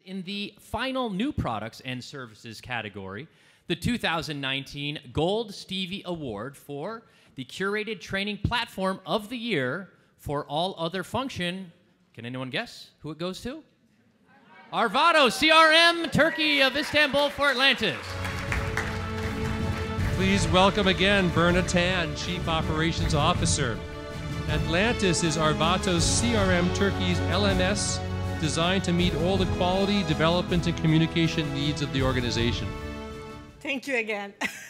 in the final new products and services category, the 2019 Gold Stevie Award for the Curated Training Platform of the Year for all other function. Can anyone guess who it goes to? Arvato, CRM, Turkey of Istanbul for Atlantis. Please welcome again Berna Tan, Chief Operations Officer. Atlantis is Arvato's CRM Turkey's LMS designed to meet all the quality, development, and communication needs of the organization. Thank you again.